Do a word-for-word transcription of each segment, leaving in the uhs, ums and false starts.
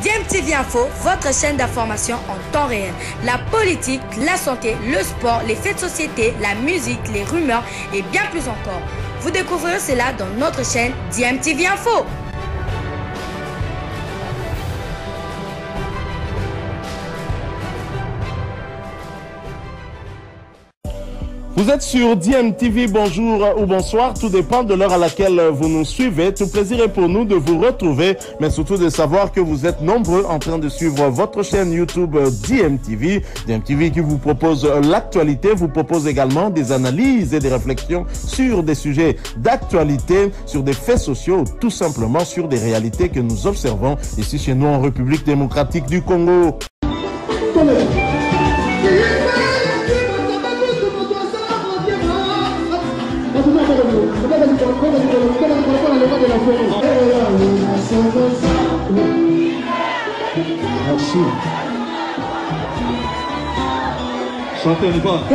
D M T V Info, votre chaîne d'information en temps réel. La politique, la santé, le sport, les faits de société, la musique, les rumeurs et bien plus encore. Vous découvrirez cela dans notre chaîne D M T V Info. Vous êtes sur D M T V, bonjour ou bonsoir, tout dépend de l'heure à laquelle vous nous suivez. Tout plaisir est pour nous de vous retrouver, mais surtout de savoir que vous êtes nombreux en train de suivre votre chaîne YouTube D M T V. D M T V qui vous propose l'actualité, vous propose également des analyses et des réflexions sur des sujets d'actualité, sur des faits sociaux, tout simplement sur des réalités que nous observons ici chez nous en République démocratique du Congo. Merci. Chantez, on y va.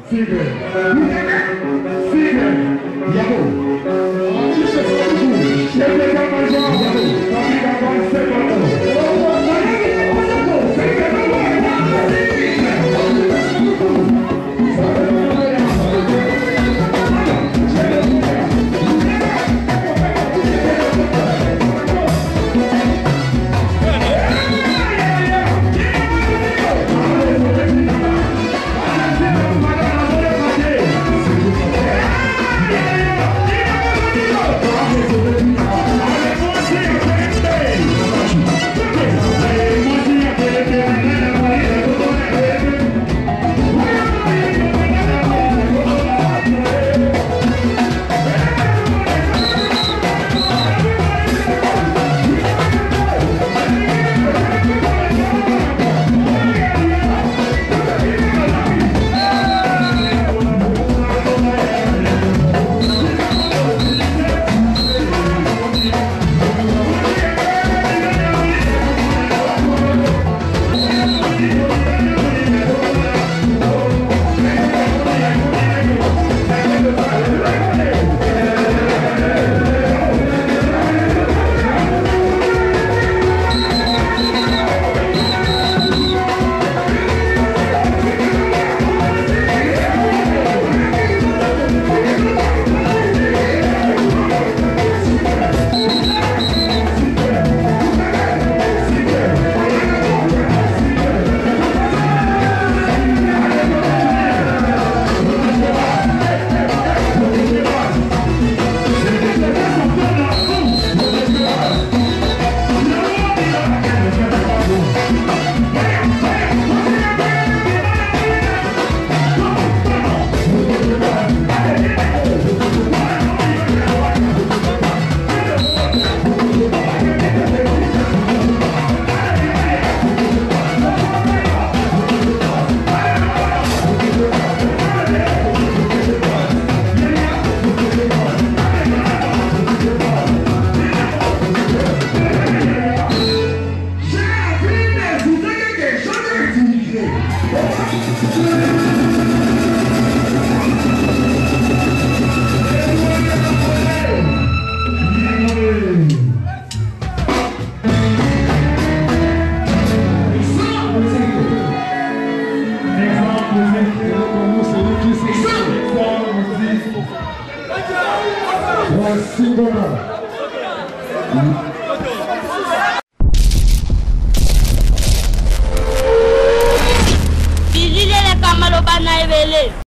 Single